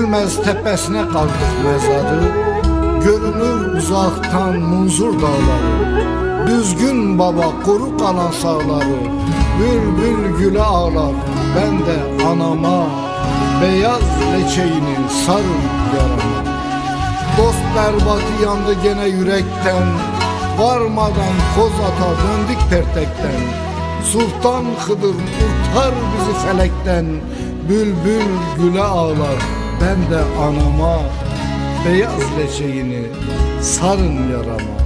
Görülmez tepesine kaldık mezadı, görünür uzaktan munzur dağları. Düzgün baba koru kalan sağları, bülbül güle ağlar, ben de anama beyaz leçeğini sarın yarama. Dost berbatı yandı gene yürekten, varmadan Kozat'a döndük Pertek'ten. Sultan Hıdır kurtar bizi felekten, bülbül güle ağlar, ben de anama beyaz leçeğini sarın yarama.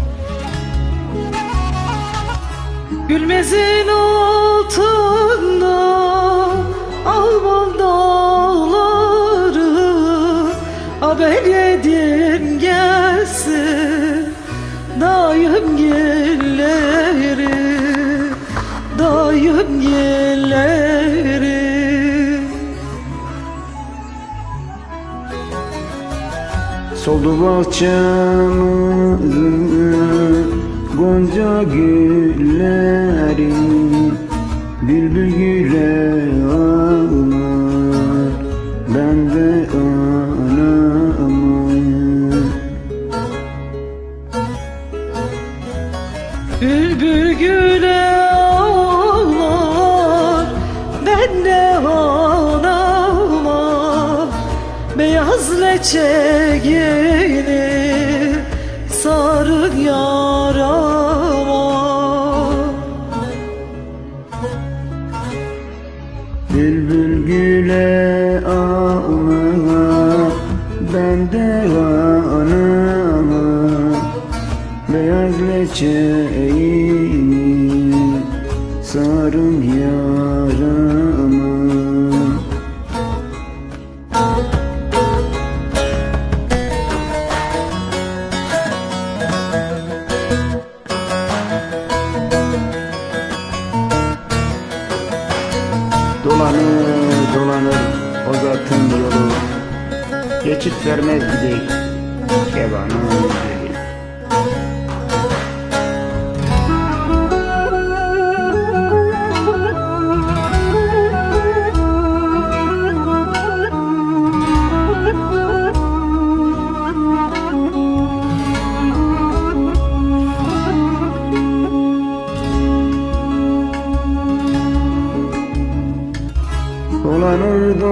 Gülmezin altında Alman dağları, haber yedim gelsin dayım gelleri, dayım gelleri. Soldu bahçemizin gonca gülleri, bülbül güle ağlar, ben de anama. Bülbül güle ağlar, ben de anama beyaz leçeğini sarın yarama. Bülbül güle ağlar, ben de anama beyaz leçeğini sarın yarama. Dolanır dolanır o zatın yolu, geçit vermez gidey kevanın dili. Dolanır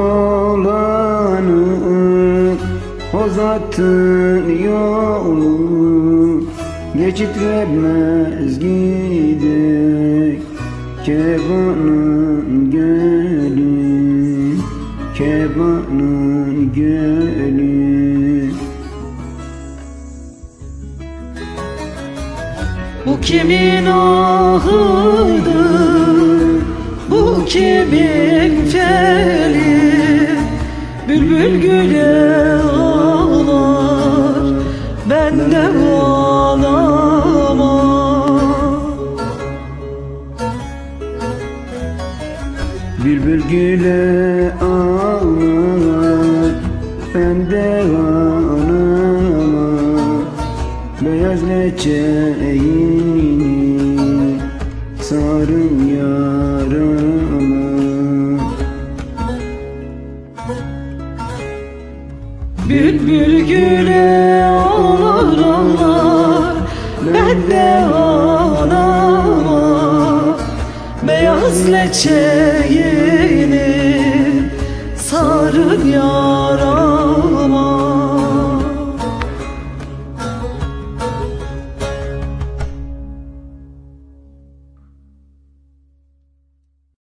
dolanır o zatın yolu, geçit vermez gidek kevanın gölü, kevanın gölü. Bu kimin ahıdır, bu kimin feli, bülbül güle ağlar, ben de ağlama. Bülbül güle ağlar, ben de ağlama beyaz leçeğini sarın yarama. Bülbül güle ağlar ağlar, ben de ağlama beyaz leçeğini